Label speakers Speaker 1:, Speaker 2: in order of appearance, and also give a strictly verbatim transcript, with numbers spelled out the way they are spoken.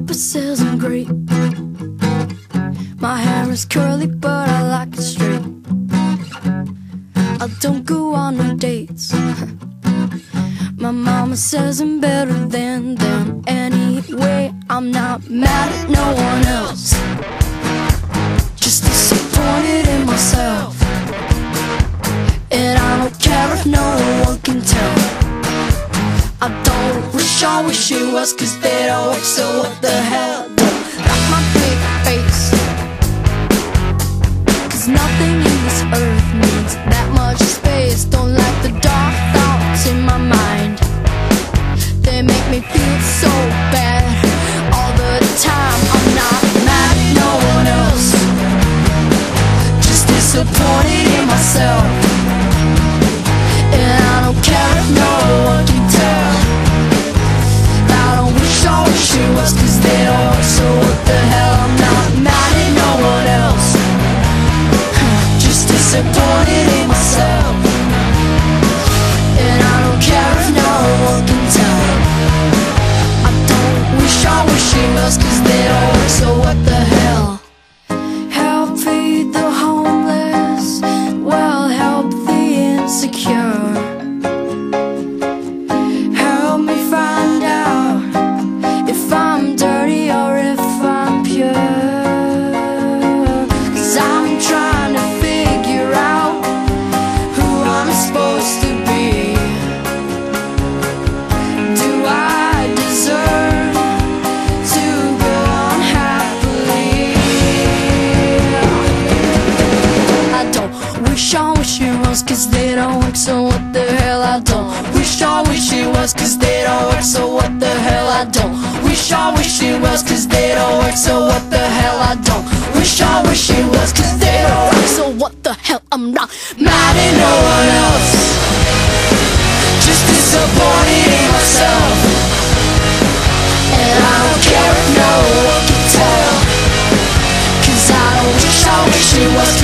Speaker 1: Papa says I'm great. My hair is curly but I like it straight. I don't go on no dates. My mama says I'm better than them. Anyway, I'm not mad at no one else, just disappointed in myself. And I don't care if no one can tell. I don't wish I wish it was, cause they don't work, so what the hell. Don't like my big face, cause nothing in this earth needs that much space. Don't like the dark thoughts in my mind, they make me feel so bad all the time. I'm not mad at no one else, just disappointed in myself. And I don't care if no one can tell. I don't wish I wish it was, cause they don't work, so what the hell. I'm not mad at no one else, just disappointed in myself. And I don't care if no one can tell. I don't wish I wish it was, cause they don't work, so what the hell. Help feed the homeless, well, help the insecure. Help me find out if I'm dirty or if I'm pure. Cause I'm trying to figure out who I'm supposed to be. Do I deserve to go on happily? I don't wish I wish it was, cause they don't work, so what the hell. I don't wish I wish it was, cause they don't work, so what the hell. I don't wish I wish it was, cause they don't work, so what the hell. I don't wish I wish it was, cause they don't work, so what the hell. I'm not mad at no one else, just disappointed in myself. And I don't care if no one can tell, cause I don't wish I wish it was,